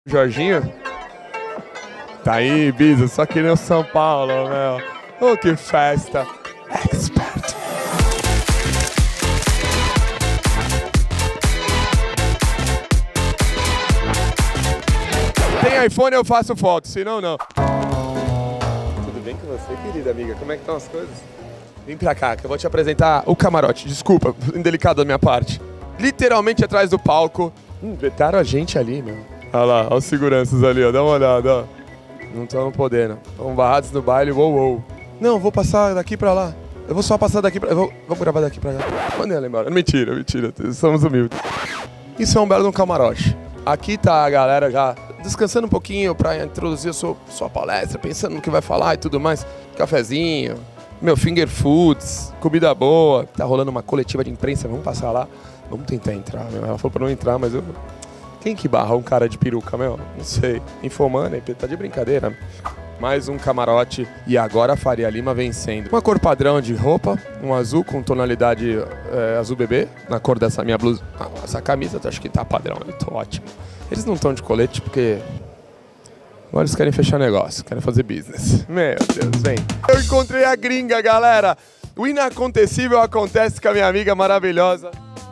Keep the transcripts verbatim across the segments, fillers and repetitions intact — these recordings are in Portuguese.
Jorginho? Tá aí, Ibiza, só que nem o São Paulo, meu. Oh, que festa. Expert. Tem iPhone, eu faço foto, senão não. Tudo bem com você, querida amiga? Como é que estão as coisas? Vem pra cá, que eu vou te apresentar o camarote. Desculpa, indelicado da minha parte. Literalmente atrás do palco. Hum, vetaram a gente ali, meu. Olha lá, olha os seguranças ali, ó. Dá uma olhada, ó. Não estão podendo. Estão barrados no baile, uou, uou. Não, vou passar daqui pra lá. Eu vou só passar daqui pra... Eu vou, vou gravar daqui pra cá. Manda ela embora. Mentira, mentira. Somos humildes. Isso é um belo de um camarote. Aqui tá a galera já descansando um pouquinho pra introduzir a sua, sua palestra, pensando no que vai falar e tudo mais. Cafezinho, meu, finger foods, comida boa. Tá rolando uma coletiva de imprensa, vamos passar lá. Vamos tentar entrar, meu. Ela falou pra não entrar, mas eu... Quem que barra um cara de peruca, meu? Não sei. Infomani, tá de brincadeira. Mais um camarote e agora a Faria Lima vencendo. Uma cor padrão de roupa, um azul com tonalidade é, azul bebê, na cor dessa minha blusa. Ah, essa camisa eu acho que tá padrão, eu tô ótimo. Eles não estão de colete porque agora eles querem fechar negócio, querem fazer business. Meu Deus, vem. Eu encontrei a gringa, galera. O inacontecível acontece com a minha amiga maravilhosa.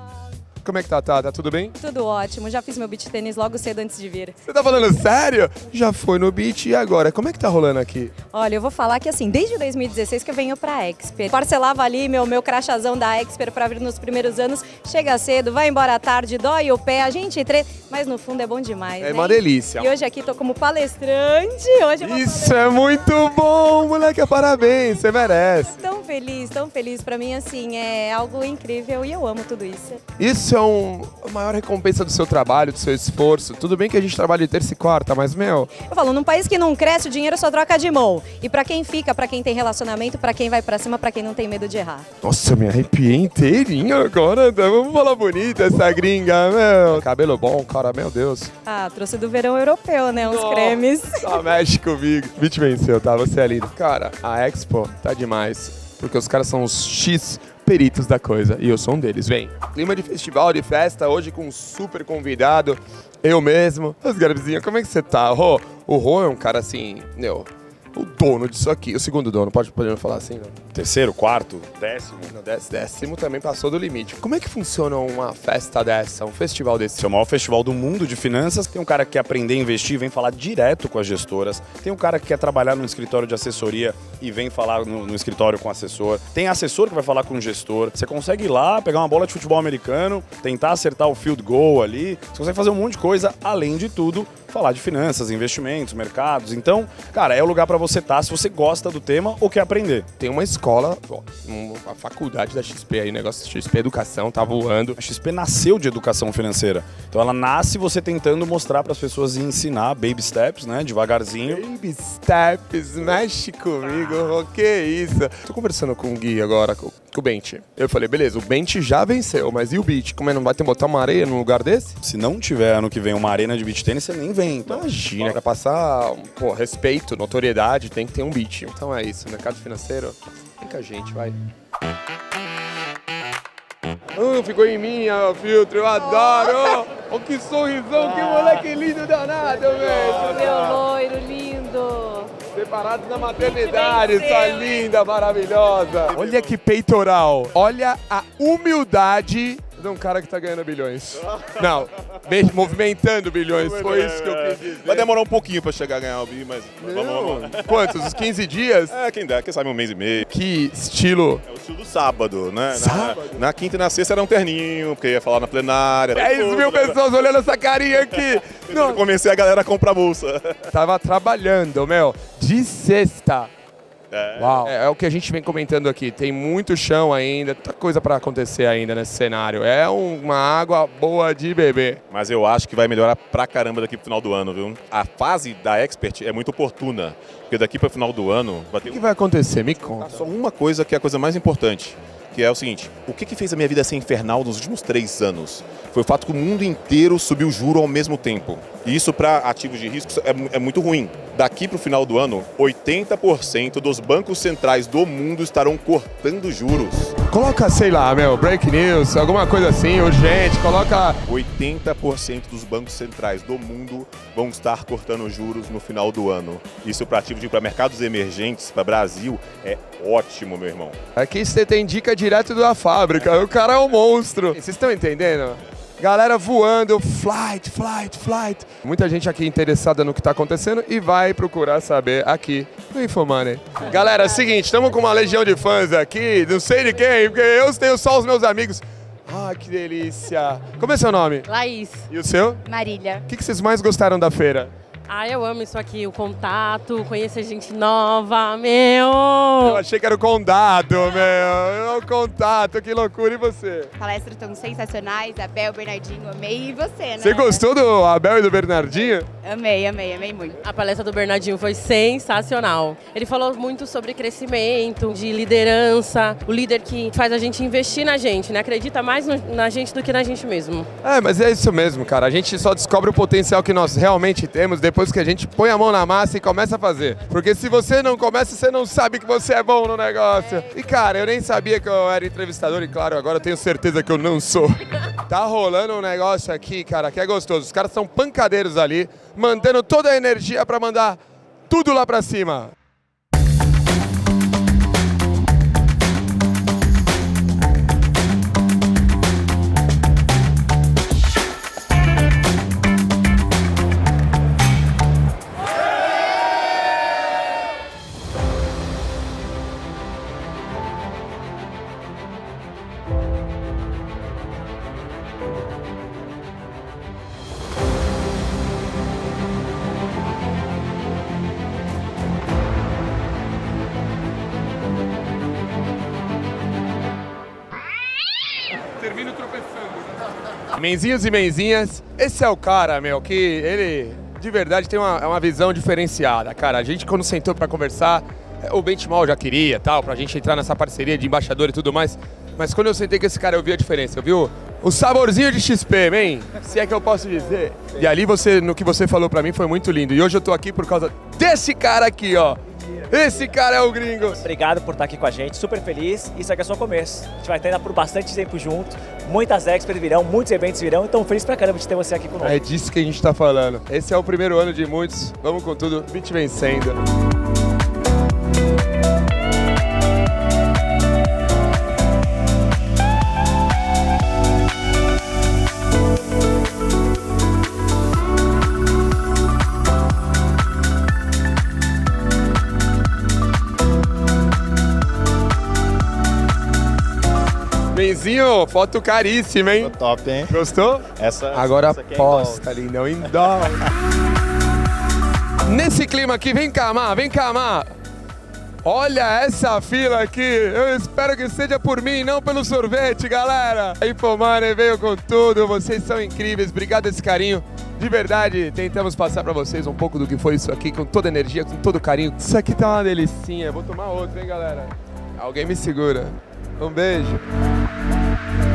Como é que tá, tá? Tá tudo bem? Tudo ótimo. Já fiz meu beach tênis logo cedo antes de vir. Você tá falando sério? Já foi no beach e agora? Como é que tá rolando aqui? Olha, eu vou falar que assim, desde dois mil e dezesseis que eu venho pra Expert. Parcelava ali meu, meu crachazão da Expert pra vir nos primeiros anos. Chega cedo, vai embora à tarde, dói o pé, a gente tre... Mas no fundo é bom demais, É hein? uma delícia. E hoje aqui tô como palestrante. Hoje eu Isso é muito bom, moleque. Parabéns, você merece. Tão feliz, tão feliz. Pra mim, assim, é algo incrível e eu amo tudo isso. Isso é um, a maior recompensa do seu trabalho, do seu esforço. Tudo bem que a gente trabalha de terça e quarta, mas, meu... Eu falo, num país que não cresce, o dinheiro só troca de mão. E pra quem fica, pra quem tem relacionamento, pra quem vai pra cima, pra quem não tem medo de errar. Nossa, me arrepiei inteirinho agora. Vamos falar bonita essa gringa, meu. Cabelo bom, cara, meu Deus. Ah, trouxe do verão europeu, né? Uns Nossa, cremes. Tá, mexe comigo. O beat venceu, tá? Você é lindo. Cara, a Expo tá demais. Porque os caras são os X peritos da coisa. E eu sou um deles, vem. Clima de festival, de festa, hoje com um super convidado. Eu mesmo. As garbizinhas, como é que você tá, Rô? O Rô é um cara assim, meu... O dono disso aqui, o segundo dono, pode podemos falar assim, não? Terceiro, quarto, décimo. Não, décimo, décimo também passou do limite. Como é que funciona uma festa dessa, um festival desse? Esse é o maior festival do mundo de finanças. Tem um cara que quer aprender a investir e vem falar direto com as gestoras. Tem um cara que quer trabalhar no escritório de assessoria e vem falar no, no escritório com o assessor. Tem assessor que vai falar com o gestor. Você consegue ir lá, pegar uma bola de futebol americano, tentar acertar o field goal ali. Você consegue fazer um monte de coisa, além de tudo, falar de finanças, investimentos, mercados. Então, cara, é o lugar para você estar se você gosta do tema ou quer aprender. Tem uma escola, uma faculdade da X P aí, negócio de X P Educação, tá voando. A X P nasceu de educação financeira. Então ela nasce você tentando mostrar para as pessoas e ensinar baby steps, né, devagarzinho. Baby steps, mexe comigo, o que isso? Tô conversando com o Gui agora, com, com o Bente. Eu falei, beleza, o Bente já venceu, mas e o beach? Como é, não vai ter botar uma areia num lugar desse? Se não tiver ano que vem uma arena de beach tênis, você nem vem. Então. Imagina, pra passar, pô, respeito, notoriedade, tem que ter um beach. Então é isso, mercado financeiro, vem com a gente, vai. Hum, ficou em mim, ó, o filtro, eu adoro! Oh, que sorrisão, que moleque lindo danado, velho! Meu loiro lindo! Separados na maternidade, sua linda, maravilhosa! Olha que peitoral! Olha a humildade de um cara que tá ganhando bilhões. Não, movimentando bilhões, foi isso que eu quis dizer. Vai demorar um pouquinho pra chegar a ganhar o bi, mas vamos, vamos. Quantos? Uns quinze dias? É, quem dá, quem sabe um mês e meio. Que estilo? É o estilo do sábado, né? Sábado? Na, na quinta e na sexta era um terninho, porque ia falar na plenária. dez mil pessoas olhando essa carinha aqui. Não. Comecei a galera a comprar bolsa. Tava trabalhando, meu, de sexta. É. Uau. É, é o que a gente vem comentando aqui. Tem muito chão ainda, muita coisa para acontecer ainda nesse cenário. É uma água boa de beber. Mas eu acho que vai melhorar pra caramba daqui pro final do ano, viu? A fase da Expert é muito oportuna, porque daqui pro final do ano vai ter... O que vai acontecer? Me conta. Só uma coisa que é a coisa mais importante, que é o seguinte: o que, que fez a minha vida ser infernal nos últimos três anos? Foi o fato que o mundo inteiro subiu o juro ao mesmo tempo. E isso para ativos de risco é, é muito ruim. Daqui para o final do ano, oitenta por cento dos bancos centrais do mundo estarão cortando juros. Coloca, sei lá, meu, break news, alguma coisa assim, urgente, coloca... oitenta por cento dos bancos centrais do mundo vão estar cortando juros no final do ano. Isso para ativo para mercados emergentes, para Brasil, é ótimo, meu irmão. Aqui você tem dica direto da fábrica, o cara é um monstro. Vocês estão entendendo? Galera voando, flight, flight, flight. Muita gente aqui interessada no que está acontecendo e vai procurar saber aqui no Infomoney. Galera, é o seguinte, estamos com uma legião de fãs aqui, não sei de quem, porque eu tenho só os meus amigos. Ah, que delícia. Como é seu nome? Laís. E o seu? Marília. O que que vocês mais gostaram da feira? Ah, eu amo isso aqui, o contato, conhecer gente nova, meu! Eu achei que era o condado, meu. O contato, que loucura. E você? Palestras estão sensacionais, Abel, Bernardinho, amei. E você, né? Você gostou do Abel e do Bernardinho? Amei, amei, amei muito. A palestra do Bernardinho foi sensacional. Ele falou muito sobre crescimento, de liderança, o líder que faz a gente investir na gente, né? Acredita mais no, na gente do que na gente mesmo. É, mas é isso mesmo, cara. A gente só descobre o potencial que nós realmente temos depois que a gente põe a mão na massa e começa a fazer. Porque se você não começa, você não sabe que você é bom no negócio. E, cara, eu nem sabia que eu era entrevistador e, claro, agora eu tenho certeza que eu não sou. Tá rolando um negócio aqui, cara, que é gostoso. Os caras são pancadeiros ali, mandando toda a energia pra mandar tudo lá pra cima. Termino tropeçando. Menzinhos e menzinhas, esse é o cara, meu, que ele de verdade tem uma, uma visão diferenciada, cara. A gente quando sentou pra conversar, o Benchmall já queria, tal, pra gente entrar nessa parceria de embaixador e tudo mais, mas quando eu sentei com esse cara eu vi a diferença, viu? O saborzinho de X P, man, se é que eu posso dizer. E ali você, no que você falou pra mim foi muito lindo. E hoje eu tô aqui por causa desse cara aqui, ó. Esse cara é o gringo. Obrigado por estar aqui com a gente, super feliz. Isso aqui é só o começo. A gente vai estar ainda por bastante tempo junto. Muitas expos virão, muitos eventos virão. Então feliz pra caramba de ter você aqui conosco. É disso que a gente tá falando. Esse é o primeiro ano de muitos. Vamos com tudo, Bit vencendo. Benzinho, foto caríssima, hein? Ficou top, hein? Gostou? Essa, Agora essa aqui é aposta, lindão, em dólar. Nesse clima aqui, vem cá, Má, vem cá, Má. Olha essa fila aqui, eu espero que seja por mim, não pelo sorvete, galera. A Infomoney veio com tudo, vocês são incríveis, obrigado esse carinho. De verdade, tentamos passar pra vocês um pouco do que foi isso aqui, com toda energia, com todo carinho. Isso aqui tá uma delicinha, vou tomar outro, hein, galera? Alguém me segura. Um beijo.